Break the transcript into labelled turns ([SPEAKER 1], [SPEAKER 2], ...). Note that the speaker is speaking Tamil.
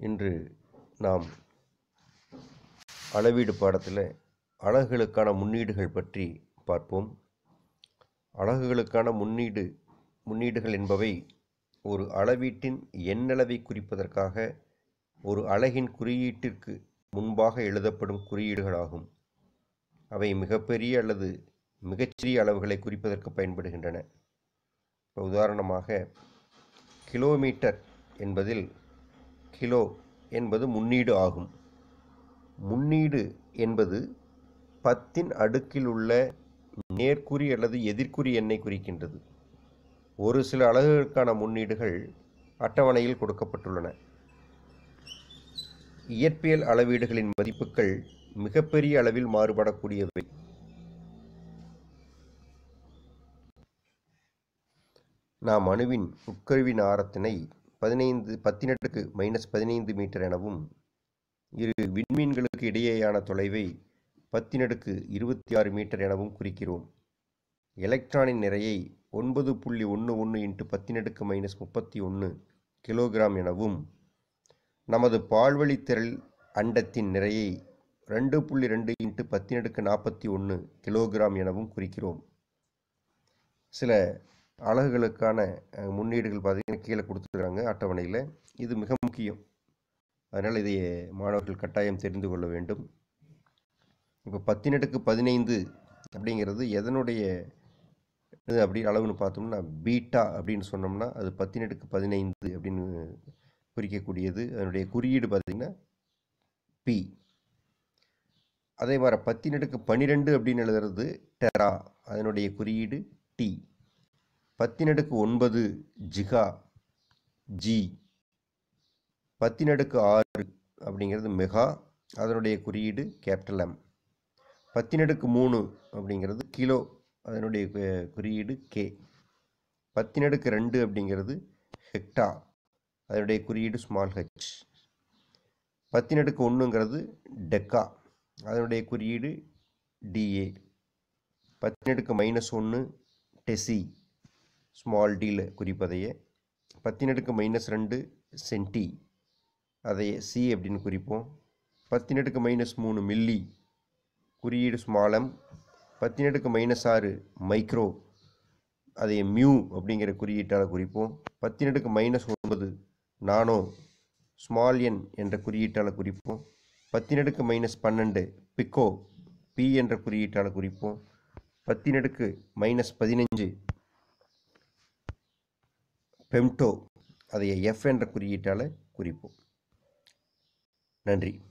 [SPEAKER 1] இன்று நாம் அளவீடு பாடத்தில் அலகுகளுக்கான முன்னீடுகள் பற்றி பார்ப்போம். அலகுகளுக்கான முன்னீடுகள் என்பவை ஒரு அளவீட்டின் எண்ணளவை குறிப்பதற்காக ஒரு அலகின் குறியீட்டிற்கு முன்பாக எழுதப்படும் குறியீடுகளாகும். அவை மிகப்பெரிய அல்லது மிகச்சிறிய அளவுகளை குறிப்பதற்கு பயன்படுகின்றன. உதாரணமாக கிலோமீட்டர் என்பதில் கிலோ என்பது முன்னீடு ஆகும். முன்னீடு என்பது 10ன் அடுக்கில் உள்ள நேர்க்குறி அல்லது எதிர்க்குறி எண்ணை குறிக்கின்றது. ஒரு சில அலகுகளுக்கான முன்னீடுகள் அட்டவணையில் கொடுக்கப்பட்டுள்ளன. இயற்பியல் அளவீடுகளின் மதிப்புகள் மிகப்பெரிய அளவில் மாறுபடக்கூடியவை. நாம் அணுவின் உட்கருவின் ஆரத்தினை 10⁻⁻15 மீட்டர் எனவும், இரு விண்மீன்களுக்கு இடையேயான தொலைவை 10⁻26 மீட்டர் எனவும் குறிக்கிறோம். எலக்ட்ரானின் நிறையை 9.11 × 10⁻31 கிலோகிராம் எனவும், நமது பால்வழி திரள் அண்டத்தின் நிறையை 2.2 × 10⁻41 கிலோகிராம் எனவும் குறிக்கிறோம். சில அலகுகளுக்கான முன்னீடுகள் பார்த்தீங்கன்னா கீழே கொடுத்துருக்காங்க அட்டவணையில். இது மிக முக்கியம், அதனால் இதை மாணவர்கள் கட்டாயம் தெரிந்து கொள்ள வேண்டும். இப்போ 10⁻15 அப்படிங்கிறது எதனுடைய இது அப்படி அளவுன்னு பார்த்தோம்னா பீட்டா அப்படின்னு சொன்னோம்னா அது 10⁻15 அப்படின்னு குறிக்கக்கூடியது. அதனுடைய குறியீடு பார்த்திங்கன்னா பி. அதே மாதிரி 10⁻12 அப்படின்னு எழுதுறது டெரா, அதனுடைய குறியீடு டி. 10⁻9 Zika, G. 10⁻6 அப்படிங்கிறது மெகா, அதனுடைய குறியீடு கேபிட்டல் எம். 10⁻3 அப்படிங்கிறது கிலோ, அதனுடைய குறியீடு கே. 10⁻2 அப்படிங்கிறது ஹெக்டா, அதனுடைய குறியீடு ஸ்மால் ஹெச். 10⁻1ங்கிறது டெக்கா, அதனுடைய குறியீடு டிஏ. 10⁻−1 டெசி, ஸ்மால் டியில் குறிப்பதையே. 10⁻−2 சென்டி, அதையே சி அப்படின்னு குறிப்போம். 10⁻−3 மில்லி, குறியீடு ஸ்மால் எம். 10⁻−6 மைக்ரோ, அதை மியூ அப்படிங்கிற குறியீட்டால் குறிப்போம். 10⁻−9 நானோ, ஸ்மால் என் என்ற குறியீட்டால் குறிப்போம். 10⁻−12 பிக்கோ, பி என்ற குறியீட்டால் குறிப்போம். 10⁻−15 பெம்டோ, அதை எஃப் என்ற குறியீட்டால் குறிப்போம். நன்றி.